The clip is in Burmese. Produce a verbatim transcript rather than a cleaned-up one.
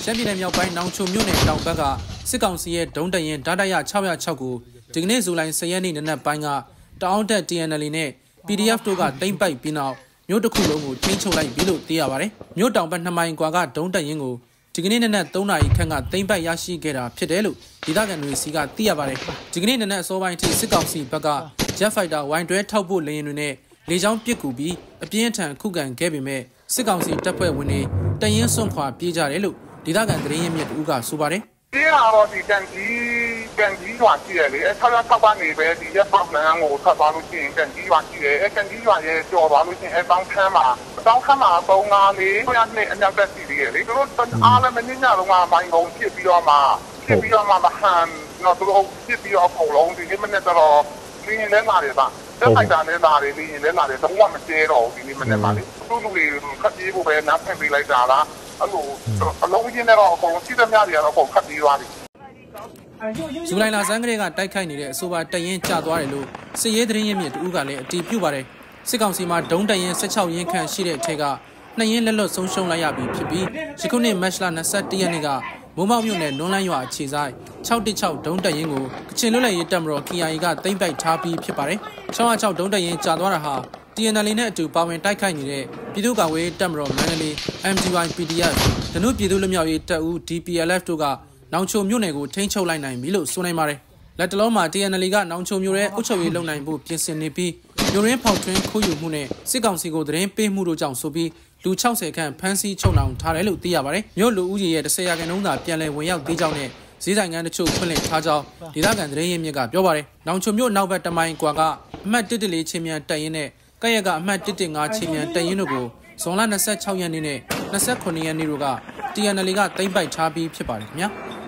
ရှမ်းပြည်နယ်မြောက်ပိုင်းနောင်ချိုမြို့နယ်တောင်ဘက်ကစစ်ကောင်စီရဲ့ဒုံးတရင်ဓာတ်ရ၆၀၆ကိုဒီကနေ့ဇူလိုင်၁၀ရက်နေ့နနက်ပိုင်းကတအောင်းတက် T N L နဲ့ P D F တို့ကတိမ့်ပိုက်ပြီးနောက်မြို့တစ်ခုလုံးကိုထိန်းချုပ်လိုက်ပြီလို့သိရပါတယ်။မြို့တောင်ဘက်နှစ်မိုင်ကွာကဒုံးတရင်ကိုဒီကနေ့နနက်၃နာရီခန့်ကတိမ့်ပိုက်ရရှိခဲ့တာဖြစ်တယ်လို့ဒေသခံတွေစီကသိရပါတယ်။ဒီကနေ့နနက်အစောပိုင်းထိစစ်ကောင်စီဘက်က Jet Fighter ဝိုင်တွဲထောက်ပို့လေယာဉ်တွေနဲ့လေကြောင်းပစ်ကူပြီးအပြင်းအထန်ခုခံခဲ့ပေမဲ့စစ်ကောင်စီတပ်ဖွဲ့ဝင်တွေတရင်စွန့်ခွာပြေးကြတယ်လို့ဒေသခံသတင်းရင်းမြစ်တူကဆိုပါတယ်။ဒီကတော့ဒီကန်ကြီးကန်ကြီးရွာရှိတယ်လေအဲ၆၆ပါးနေပဲဒီရက်ပေါက်လမ်းကိုထွက်သွားလို့ရှိရင်ကန်ကြီးရွာရှိတယ်အဲကန်ကြီးရွာရဲ့ကျော်သွားလို့ရှိရင်အဲတောင်းခမ်းမှာတောင်းခမ်းမှာပုံငါလေးဘုရားနဲ့အနောက်တက်စီလေးလေသူတို့အားလည်းမင်းညလုံးကမိုင်းကုန်ဖြစ်ပြီးတော့မှဖြစ်ပြီးတော့မှမဟန်တော့သူတို့ဖြစ်ပြီးတော့အကုန်လုံးဒီနေ့မနေ့တော့လင်းလဲလာတယ်ပါတက်ဖိုက်တာနဲ့လာတယ်လင်းလဲလာတယ်တော့မကျဲတော့ဒီနေ့မနေ့ပါလေသူတို့လူတွေခတ်ပြေးဖို့ပဲနားဖက်ပေးလိုက်တာလားအလိုအလုံးကြီးနဲ့တော့အကုန်စီးသမျှတွေကတော့အကုန်ခတ်ပြီးသွားပြီဇူလိုင်လဆန်းကလေးကတိုက်ခိုက်နေတဲ့အဆိုပါတရင်ကျသွားတယ်လို့စစ်ရေးသတင်းရင်းမြစ်တူကလည်းအတည်ပြုပါတယ်စစ်ကောင်စီမှာဒုံးတရင်၁၆ရင်းခန့်ရှိတဲ့အထက်ကနှစ်ရင်းလက်လွတ်ဆုံးရှုံးလိုက်ရပြီဖြစ်ပြီးယခုနှစ်မတ်လ၂၁ရက်နေ့ကမိုးမောက်မြို့နယ်လွန်လန်းရွာအခြေဆိုင်၆၁၆ဒုံးတရင်ကိုကချင်လွတ်လပ်ရေးတပ်မတော် K I A ကသိမ်းပိုက်ထားပြီးဖြစ်ပါတယ်၆၀၆ဒုံးတရင်ကျသွားတာဟာ T N L နဲ့အတူပါဝင်တိုက်ခိုက်နေတဲ့ပြည်သူ့ကာကွယ်ရေးတပ်မတော်မန္တလေး M D Y P D F ဒနုပြည်သူ့လွတ်မြောက်ရေးတပ်ဦး D P L F တို့ကနောင်ချိုမြို့နယ်ကိုထိန်းချုပ်လိုက်နိုင်ပြီလို့ဆိုနိုင်ပါတယ်။လက်တလုံးမှာ T N L ကနောင်ချိုမြို့ရဲ့အုပ်ချုပ်ရေးလုပ်နိုင်ဖို့ပြင်ဆင်နေပြီးမြို့ရင်းဖောက်ထွင်းခိုးယူမှုနဲ့စစ်ကောင်စီကိုသတင်းပေးမှုတို့ကြောင့်ဆိုပြီးလူ၆၀ခန့်ဖမ်းဆီးချုပ်နှောင်ထားတယ်လို့သိရပါတယ်။မြို့လူဦးရေရဲ့၁၀ရာခိုင်နှုန်းသာပြန်လည်ဝင်ရောက်သေးကြောင်းနဲ့ဈေးဆိုင်ငန်းတချို့ဖွင့်လှစ်ထားကြောင်းဒေသခံသတင်းရင်းမြစ်ကပြောပါတယ်။နောင်ချိုမြို့နောက်ဘက်တမိုင်ကွာကအမှတ်၁၁၄ချင်းမြန်တပ်ရင်းနဲ့ကရက်ကအမှတ်၁၁၅ချင်းမြန်တပ်ရင်းတို့ကိုဇွန်လ၂၆ရက်နေ့နဲ့၂၉ရက်နေ့တို့က T N L ကသိမ်းပိုက်ထားပြီးဖြစ်ပါတယ်ခင်ဗျာ။